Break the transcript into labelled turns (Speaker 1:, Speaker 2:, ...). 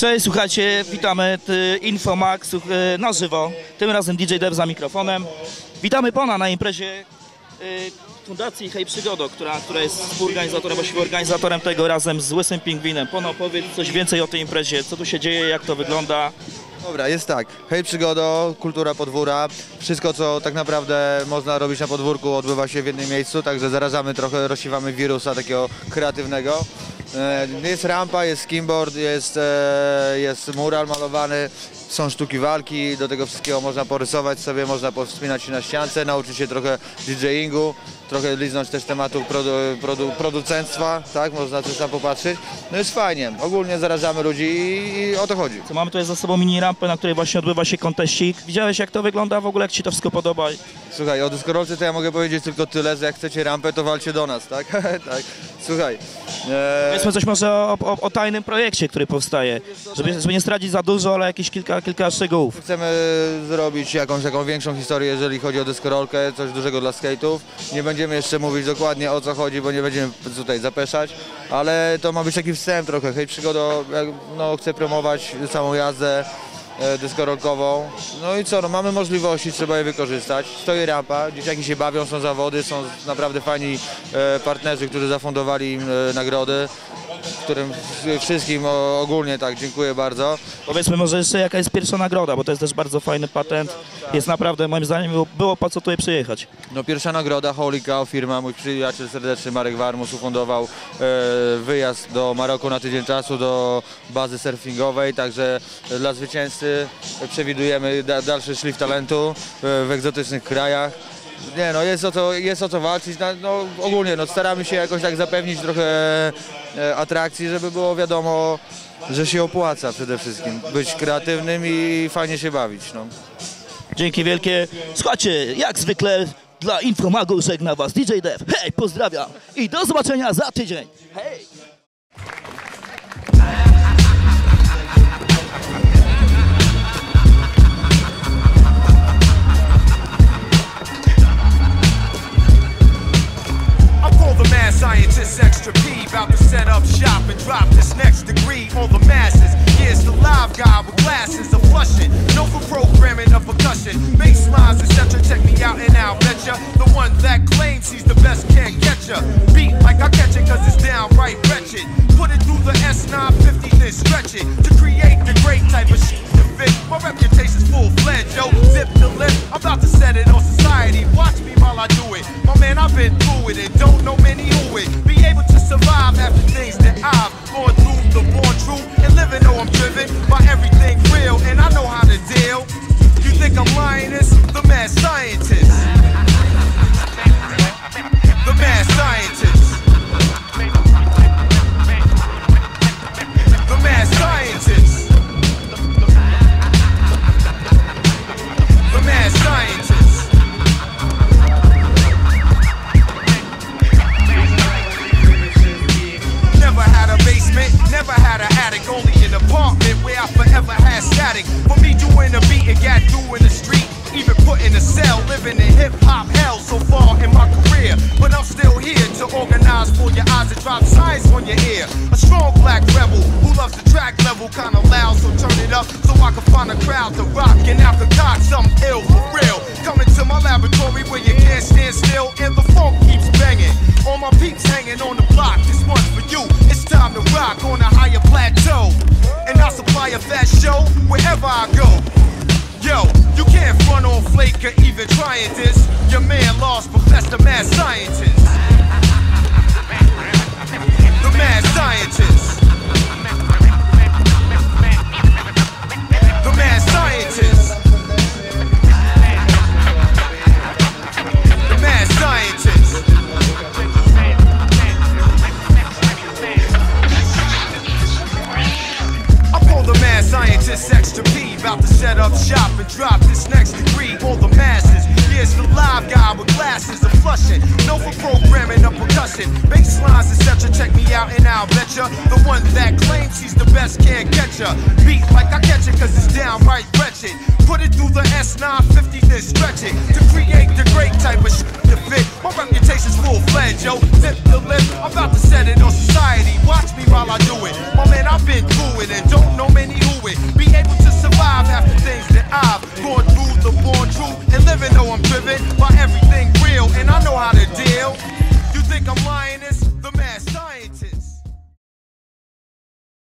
Speaker 1: Cześć, słuchajcie, witamy Infomax na żywo, tym razem DJ Dev za mikrofonem. Witamy pana na imprezie Fundacji Hej Przygodo, która jest współorganizatorem, właściwie organizatorem tego razem z Łysym Pingwinem. Pan opowiedz coś więcej o tej imprezie, co tu się dzieje, jak to wygląda.
Speaker 2: Dobra, jest tak. Hej Przygodo, kultura podwórka, wszystko co tak naprawdę można robić na podwórku odbywa się w jednym miejscu, także zarażamy trochę, rozsiewamy wirusa takiego kreatywnego. Jest rampa, jest skimboard, jest mural malowany, są sztuki walki, do tego wszystkiego można porysować sobie, można powspinać się na ściance, nauczyć się trochę DJingu, trochę liznąć też tematu producentstwa, tak, można też tam popatrzeć. No jest fajnie, ogólnie zarażamy ludzi i o to chodzi.
Speaker 1: Co mamy tutaj za sobą mini rampę, na której właśnie odbywa się konteścik. Widziałeś jak to wygląda w ogóle, jak ci to wszystko podoba?
Speaker 2: Słuchaj, o deskorolce to ja mogę powiedzieć tylko tyle, że jak chcecie rampę, to walcie do nas, tak? Tak. Słuchaj.
Speaker 1: Powiedzmy coś może o tajnym projekcie, który powstaje, żeby nie stracić za dużo, ale jakieś kilka szczegółów.
Speaker 2: Chcemy zrobić jakąś taką większą historię, jeżeli chodzi o deskorolkę, coś dużego dla skate'ów. Nie będziemy jeszcze mówić dokładnie o co chodzi, bo nie będziemy tutaj zapeszać, ale to ma być taki wstęp trochę. Hej Przygodo, no, chcę promować całą jazdę deskorolkową. No i co, no, mamy możliwości, trzeba je wykorzystać. Stoi rampa, dzieciaki się bawią, są zawody, są naprawdę fajni partnerzy, którzy zafundowali im nagrody, którym wszystkim ogólnie tak dziękuję bardzo.
Speaker 1: Powiedzmy może jeszcze jaka jest pierwsza nagroda, bo to jest też bardzo fajny patent. Jest naprawdę, moim zdaniem, było po co tutaj przyjechać.
Speaker 2: No pierwsza nagroda, Holy Cow, firma, mój przyjaciel serdeczny Marek Warmus ufundował wyjazd do Maroku na tydzień czasu do bazy surfingowej, także dla zwycięzcy przewidujemy dalszy szlif talentu w egzotycznych krajach. Nie no, jest o co walczyć, no, ogólnie no, staramy się jakoś tak zapewnić trochę atrakcji, żeby było wiadomo, że się opłaca przede wszystkim być kreatywnym i fajnie się bawić. No.
Speaker 1: Dzięki wielkie. Słuchajcie, jak zwykle dla Infomagu żegna was DJ Dev. Hej, pozdrawiam i do zobaczenia za tydzień. Hej!
Speaker 3: Scientists extra P, about to set up shop and drop this next degree on the masses. Here's the live guy with glasses of flushing, no for programming of percussion, bass lines, etc. Check me out and I'll betcha the one that claims he's the best can't get ya. Beat like I catch it 'cause it's downright wretched. Put it through the S950, then stretch it to create the great type of shit to fit. My reputation's full-fledged, yo. Zip the lip, I'm about to set it on society. Watch me while I do it. My man, I've been through it and don't know many who it. Be able to survive after things that I've gone through, the born true, and living though I'm driven by everything real, and I know how to deal. You think I'm lying this? The mad scientist. The mad scientist. The mad scientist. The mad scientist. Never had a basement, never had an attic, only an apartment where I forever had static. For me doing the beat and got through in the street, even put in a cell, living in hip-hop hell so far in my career. But I'm still here to organize for your eyes and drop science on your ear. A strong black rebel who loves the track level kinda loud, so turn it up so I can find a crowd to rock and out the cock something ill for real. Coming to my laboratory where you can't stand still and the funk keeps banging. All my peeps hanging on the block, this one's for you. It's time to rock on a higher plateau, and I'll supply a fat show wherever I go. Yo, you can't front on Flake or even trying this. Your man lost, Professor Mad Scientist. The Mad Scientist. The Mad Scientist. The Mad Scientist. The mad scientist extra P, about to set up shop and drop this next degree on the masses. Here's the live guy with glasses of flushing, no for programming of percussion, bass lines, etc. Check me out and now, betcha. The one that claims he's the best can't catch ya. Beat like I catch it, cause it's downright wretched. Put it through the S950, then stretch it to create the great type of shit to fit. My reputation's full-fledged, yo. Zip the lip, I'm about to set it on society. Watch me while I do it. My man, I've been through it and don't know many who it. Be able to survive after things that I've gone through, the born truth, and living though I'm driven by